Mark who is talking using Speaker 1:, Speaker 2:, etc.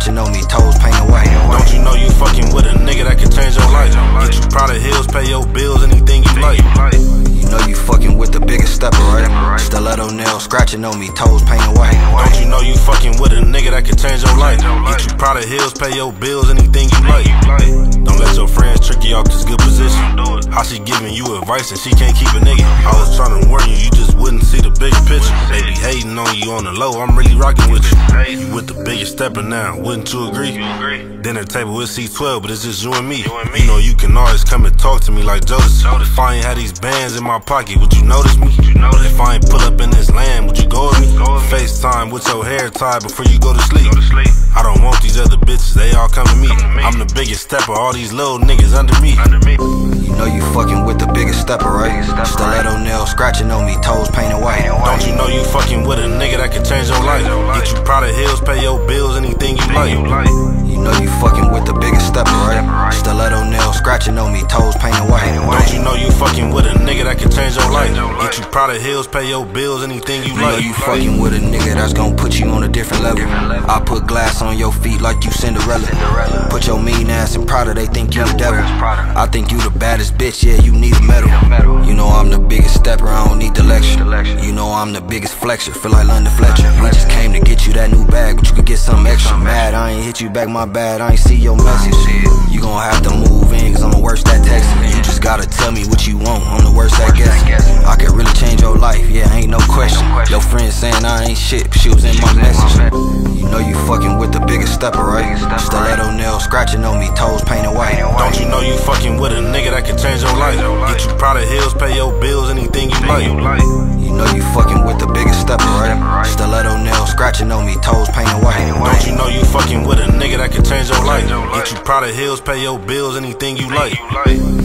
Speaker 1: scratching on me, toes painted white.
Speaker 2: Don't you know you fucking with a nigga that can change your life? Get you Prada Hills, pay your bills, anything you like.
Speaker 1: You know you fucking with the biggest stepper, right? Stiletto nails scratching on me, toes painted white.
Speaker 2: Don't you know you fucking with a nigga that can change your life? Get you Prada Hills, pay your bills, anything you like. Don't let your friends trick you off this good position. How she giving you advice and she can't keep a nigga? I was trying to warn you, you just wouldn't see the bigger picture. They be hating on you on the low, I'm really rocking with you. You with the biggest stepper now, wouldn't you agree? Dinner table with C12, but it's just you and me. You know you can always come and talk to me like Joseph. If I ain't had these bands in my pocket, would you notice me? If I ain't pull up in this land, would you go with me? FaceTime with your hair tied before you go to sleep. I don't want these other bitches, they all come to me. I'm the biggest stepper, all these little niggas under me.
Speaker 1: You know you fucking with the biggest stepper, right? Stiletto nails scratching on me, toes painted white.
Speaker 2: Don't you know you fucking with a nigga that can change your life? Get you Prada Hills, pay your bills, anything you like.
Speaker 1: You know you fucking with the biggest stepper, right? Stiletto nails scratching on me, toes painted white.
Speaker 2: Don't you know you fucking with a nigga that can change your life? Get you Prada Hills, pay your bills, anything you like.
Speaker 1: You know you fucking with a nigga that's gon' put you on a different level. I put glass on your feet like you Cinderella. Put your mean ass in Prada, they think you the devil. I think you the baddest bitch, yeah, you need a medal. You know I'm the biggest stepper, I don't need the lecture. You know I'm the biggest flexer, feel like London Fletcher. We just came to get you that new bag, but you could get something extra. Mad, I ain't hit you back, my bad, I ain't see your message. You gon' have to move in, cause I'm the worst at texting. You just gotta tell me what you want, I'm the worst at guessing. I could really change your life, yeah, ain't no question. Your friend saying I ain't shit, but she was in my message. You know you fucking with the biggest stepper, right? Stiletto nails scratching on me, toes painted white.
Speaker 2: Don't you know you fucking with a nigga that can change your life? Get you Prada Hills, pay your bills, anything you like.
Speaker 1: You know you fucking with the biggest stepper, right? Stiletto nails scratching on me, toes painted white.
Speaker 2: Don't you know you fucking with a nigga that can change your life? Get you Prada Hills, pay your bills, anything you like.